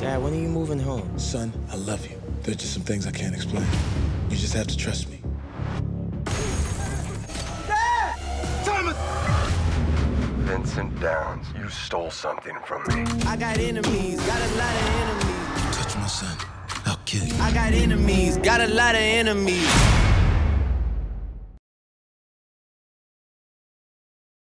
Dad, when are you moving home? Son, I love you. There's just some things I can't explain. You just have to trust me. Dad! Thomas! Vincent Downs, you stole something from me. I got enemies, got a lot of enemies. Touch my son, I'll kill you. I got enemies, got a lot of enemies.